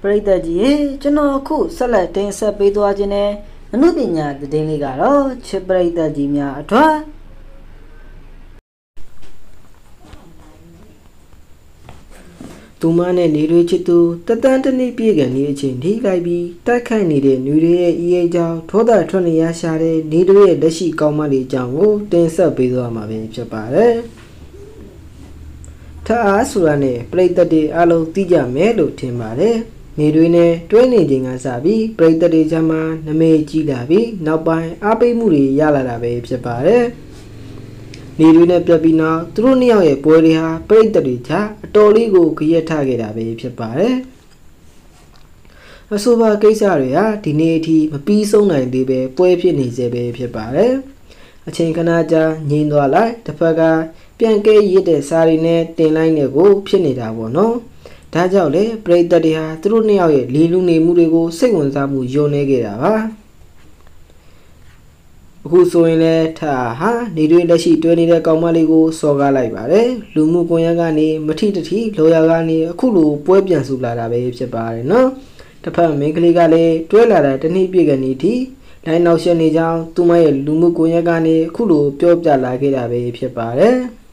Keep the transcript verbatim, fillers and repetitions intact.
ရိသတ်ကြီးရေကျွန်တော်အခုဆက်လက်တင်ဆက်ပေးသွားခြင်းနဲ့အနုပညာသတင်းလေးကတော့ချစ်ပရိသတ်ကြီးများအတွက်သူမနဲ့နေတွေချစ်သူတတန်းတနည်းပြည့်ကန်နေအချိန်ထိလိုက်ပြီးတိုက်ခိုက်နေတဲ့နေတွေရဲ့အေးအေးကြောင့်ထောတာထွက်နေရရှာတဲ့နေတွေရဲ့လက်ရှိကောင်းမလေးအကြောင်းကိုတင်ဆက်ပေးသွားမှာဖြစ်ပါတယ်ထအားဆိုတာနဲ့ပရိသတ်တွေအလုံးသိကြမယ်လို့ထင်ပါတယ်နေတွေနဲ့တွဲနေခြင်းကစပြီးပရိသတ်တွေချမ်းမှာနမေကြီးလာပြီးနောက်ပိုင်းအားပေးမှုတွေရလာတာပဲဖြစ်ပါတယ်နေတွေနဲ့ပြတ်ပြီးနောက်သူတို့နှစ်ယောက်ရဲ့ပွဲတွေဟာပရိသတ်တွေကြားအတော်လေးကိုကြရက်ထခဲ့တာပဲဖြစ်ပါတယ်အဆိုပါကိစ္စတွေဟာဒီနေ့အထိမပြီးဆုံးနိုင်သေးပဲပွဲဖြစ်နေစေပဲဖြစ်ပါတယ်အချိန်ခဏကြာငြိမ်သွားလိုက်တစ်ဖက်ကပြန်ကဲရစ်တဲ့စာရီနဲ့တင်လိုက်တဲ့ကိုဖြစ်နေတာပေါ့နော်ဒါကြောင့်လေပရိသတ်တွေဟာသူတို့နှစ်ယောက်ရဲ့လီလူနေမှုတွေကိုစိတ်ဝင်စားမှုယုံနေခဲ့တာပါအခုဆိုရင်လည်းထားဟာနေတွေလက်ရှိတွဲနေတဲ့ကောင်မလေးကိုစော်ကားလိုက်ပါတယ်လူမှုကွန်ရက်ကနေမထီတထီလော်ယာကနေအခုလိုပွဲပြန်စုလာတာပဲဖြစ်ပါတယ်နော်တစ်ဖက်မိန်းကလေးကလည်းတွဲလာတာတနည်းပြည့်ကနေထိလိုင်းနောက်ရှက်နေကြောင်းသူမရဲ့လူမှုကွန်ရက်ကနေအခုလိုပြောပြလာခဲ့တာပဲဖြစ်ပါတယ်